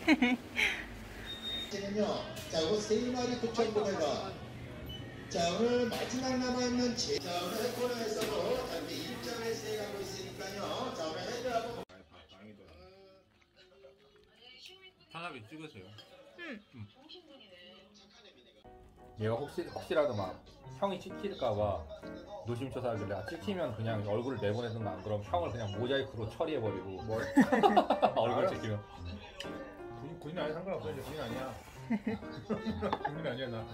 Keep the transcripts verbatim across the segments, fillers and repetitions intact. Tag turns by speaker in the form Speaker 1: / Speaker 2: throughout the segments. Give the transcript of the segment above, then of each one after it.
Speaker 1: 지금요. 자, 이거 세 마리 구천구백 원. 자, 오늘 마지막 남아있는 제. 자, 오늘 해코너에서도 자, 우리 일점에 세일하고 있으니까요. 자, 오늘 헤드하고.
Speaker 2: 편하게 찍으세요.
Speaker 3: 응.
Speaker 2: 응. 얘가 혹시 혹시라도 막 형이 찍힐까봐 노심초사하길래 아, 찍히면 그냥 얼굴을 내보내든가 안 그럼 형을 그냥 모자이크로 처리해버리고 뭘 얼굴 찍히면
Speaker 4: 군, 군인 아니야 상관없어. 이제 군인 아니야. 군인 아니야 나.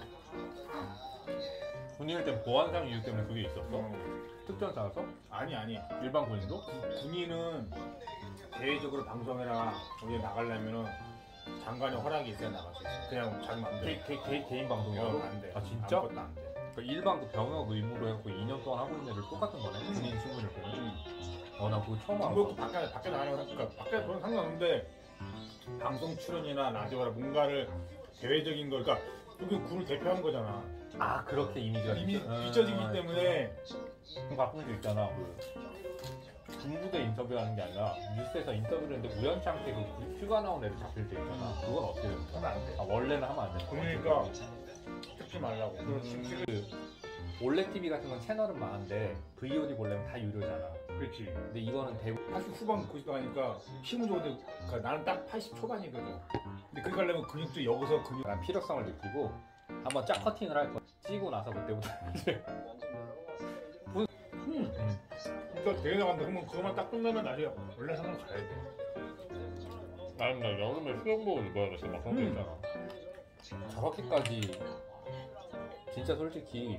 Speaker 2: 군인일 땐 보안상 이유 때문에 그게 있었어?
Speaker 4: 어.
Speaker 2: 특전사라서?
Speaker 4: 아니 아니.
Speaker 2: 일반 군인도?
Speaker 4: 군인은 대외적으로 방송이나 어디 나가려면은 장관의 허락이 있어야 나갈 수 있어. 그냥 자기 맘대로.
Speaker 2: 개, 개, 개, 개인 방송이라고?
Speaker 4: 안 돼.
Speaker 2: 아 진짜?
Speaker 4: 아무것도 안 돼.
Speaker 2: 그러니까 일반 그 병역 의무로 해갖고 이 년 동안 하고 있는 애들 똑같은 거네? 군인 신분일 때는?
Speaker 4: 응.
Speaker 2: 어 나 그거 처음 알았어.
Speaker 4: 뭐 밖에 밖에 나가는 거 그러니까 밖에 그건 상관없는데 방송 출연이나 라디오나 뭔가를 대외적인 걸 그러니까 여기 군을 대표하는 거잖아.
Speaker 2: 아 그렇게 이미지가
Speaker 4: 이미
Speaker 2: 비춰-
Speaker 4: 비춰지기
Speaker 2: 아,
Speaker 4: 때문에
Speaker 2: 그럼 가끔도 있잖아 그 군부대 인터뷰하는 게 아니라 뉴스에서 인터뷰를 했는데 우연치 않게 그 휴가 나온 애들 잡힐 때 있잖아. 그건 어떻게 되는 거야?
Speaker 4: 하면 안 돼.
Speaker 2: 아 원래는 하면 안 되는 거야?
Speaker 4: 그러니까 찍지 말라고.
Speaker 2: 음, 그 올레 티비 같은 건 채널은 많은데 브이오디 보려면 다 유료잖아.
Speaker 4: 그렇지.
Speaker 2: 근데 이거는 대부분
Speaker 4: 팔십 후반 구십 가니까 힘은 좋은데 그러니까 나는 딱 팔십 초반이거든. 근데 그거 하려면 근육도 여기서 근육
Speaker 2: 난 필요성을 느끼고 한번 쫙 커팅을 할 거야. 찌고 나서 그때부터 이제
Speaker 4: 음. 음. 그러니까 대회 나간다 그러면 그거만 딱 끝나면 나중에 원래 상황 가야 돼.
Speaker 2: 나는 나 여름에 수영복을 입어야겠어. 막 그런 거
Speaker 4: 음.
Speaker 2: 있잖아. 저렇게까지 진짜 솔직히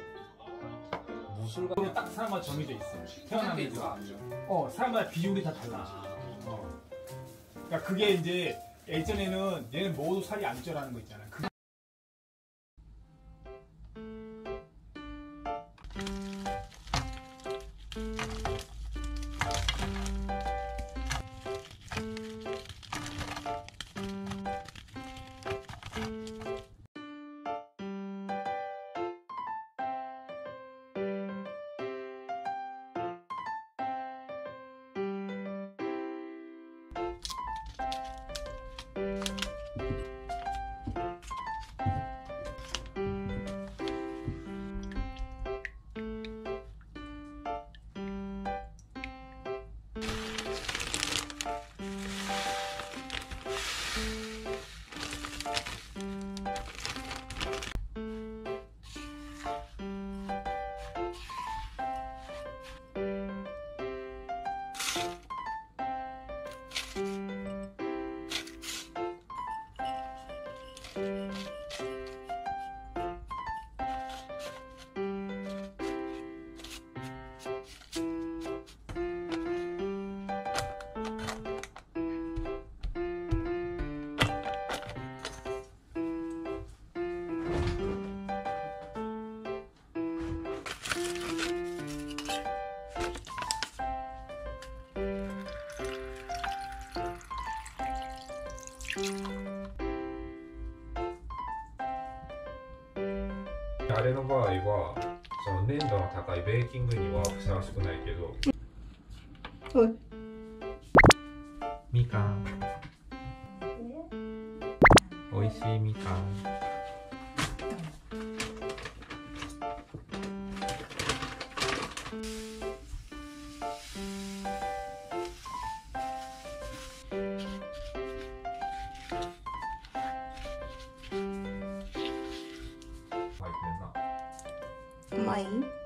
Speaker 2: 무술 같은
Speaker 4: 딱 사람마다 정해져 있어. 태어나면서. 어, 사람마다 비율이 다 달라. 어. 그러니까 그게 이제 예전에는 얘는 모두 살이 안 쪄라는 거 있잖아. 그...
Speaker 5: あれの場合はその粘度の高いベーキングにはふさわしくないけど、
Speaker 3: はい、
Speaker 5: みかんおいしいみかん
Speaker 3: うまい？